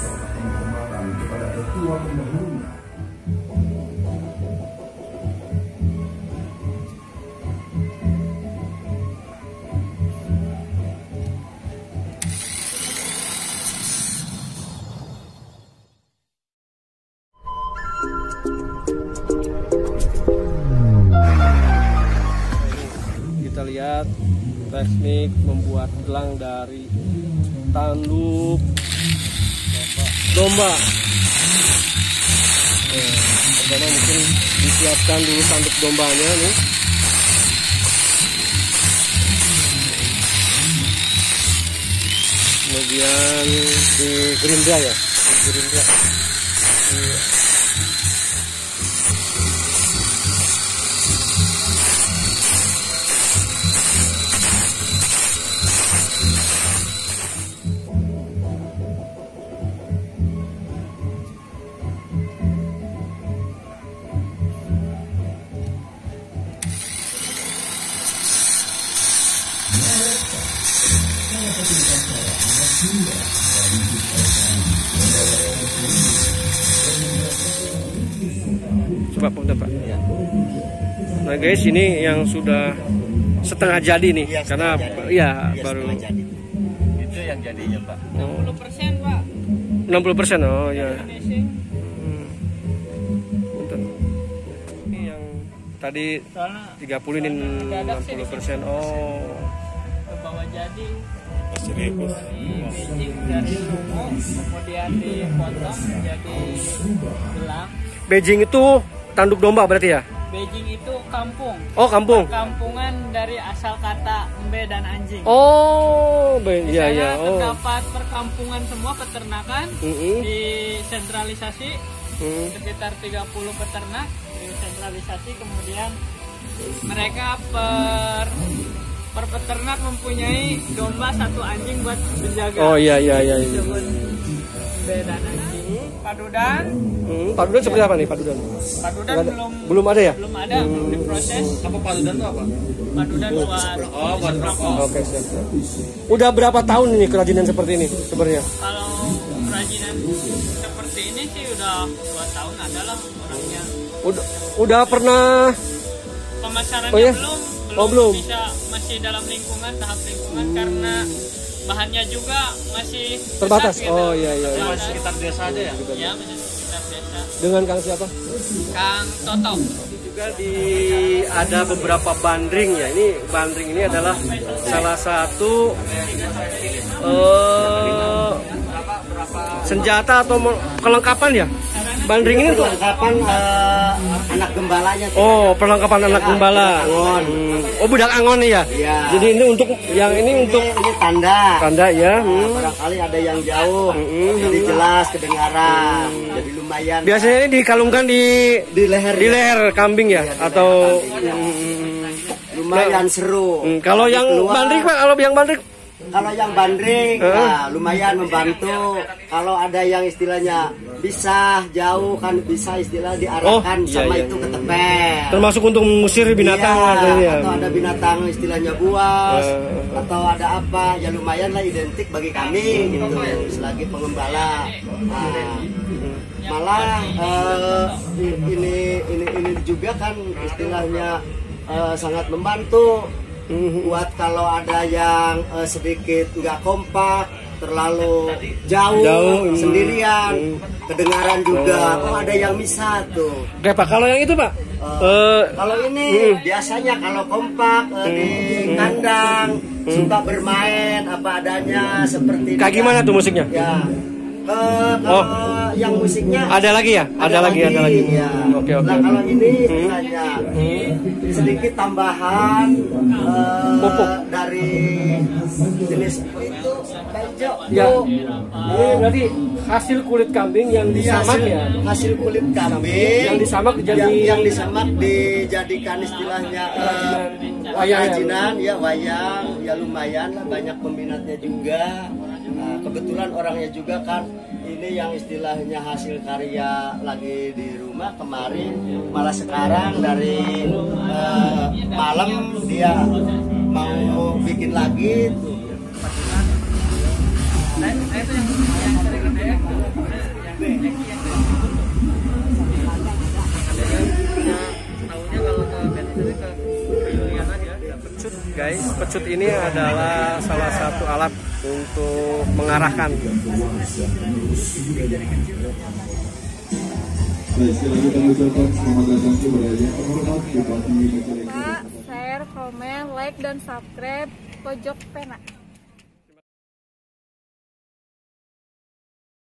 serta penghormatan kepada tetua pendahulunya. Kita lihat teknik membuat gelang dari tanduk domba. Pertama mungkin disiapkan dulu tanduk dombanya nih. Kemudian di gerindra ya, di gerindra. Coba Pak. Nah guys, ini yang sudah setengah jadi nih, ya, karena ya baru jadi. Itu yang jadinya Pak. 60% Pak. 60%, oh ya. Ini yang tadi 30 ini 60%. Oh. Ke bawah jadi. Masih rebus. Beijing dari sumo, kemudian dipotong jadi gelang. Beijing itu tanduk domba berarti ya? Beijing itu kampung. Oh, kampung. Kampungan dari asal kata embe dan anjing. Oh, iya Di ya. sana Oh. terdapat perkampungan semua peternakan disentralisasi sekitar 30 peternak disentralisasi, kemudian mereka per peternak mempunyai domba satu anjing buat menjaga. Oh iya. Disebut embe dan anjing. Padudan. Padudan seperti apa nih padudan? Padudan Belum ada ya? belum ada, belum diproses. Apa padudan itu apa? Padudan buat rokok. Oke, siap. Udah berapa tahun ini kerajinan seperti ini sebenarnya? Kalau kerajinan seperti ini sih udah 2 tahun adalah orangnya. Udah pernah Pemasarannya Oh, iya? belum belum. bisa, masih dalam lingkungan, tahap lingkungan karena bahannya juga masih terbatas. besar, gitu. Oh iya. Terbatas. Sekitar desa aja ya? Ya, masih sekitar desa. Dengan Kang siapa? Kang Toto. Juga ada beberapa bandring ya. Ini bandring ini adalah salah satu senjata atau kelengkapan ya. Bandring ini untuk perlengkapan anak gembalanya. Oh, perlengkapan anak gembala. Oh, budak angon ya. Iya. Jadi ini untuk ini tanda. tanda ya. Barangkali ada yang jauh, jadi jelas kedengaran, jadi lumayan. Biasanya ini dikalungkan di leher kambing ya, atau lumayan seru. kalau yang bandring Pak, Kalau yang bandring, nah, lumayan membantu. Kalau ada yang istilahnya bisa jauh kan, bisa istilah diarahkan sama itu ke tepek. termasuk untuk mengusir binatang ya. Atau ada binatang istilahnya buas, atau ada apa, ya lumayan lah identik bagi kami gitu. Selagi pengembala. Nah, malah ini juga kan istilahnya sangat membantu. Buat kalau ada yang sedikit nggak kompak, terlalu jauh sendirian, kedengaran juga. Oh, ada yang bisa tuh. Oke Pak, kalau yang itu Pak? Kalau ini biasanya kalau kompak di kandang, suka bermain apa adanya seperti. Kayak gimana tuh musiknya? Ya. Yang musiknya ada lagi ya? Ada lagi. Ya. Oke. Nah, kalau ini hanya sedikit tambahan dari jenis itu bejo. Ya. Ini berarti hasil kulit kambing yang disamak ya? Hasil kulit kambing yang disamak dijadikan istilahnya kerajinan ya, wayang ya, lumayan lah, banyak peminatnya juga. Nah, kebetulan orangnya juga kan ini yang istilahnya hasil karya lagi di rumah kemarin, malah sekarang dari malam dia mau bikin lagi tuh. Pecut guys, pecut ini adalah salah satu alat untuk mengarahkan. Pak, share, komen, like, dan subscribe Pojok Pena.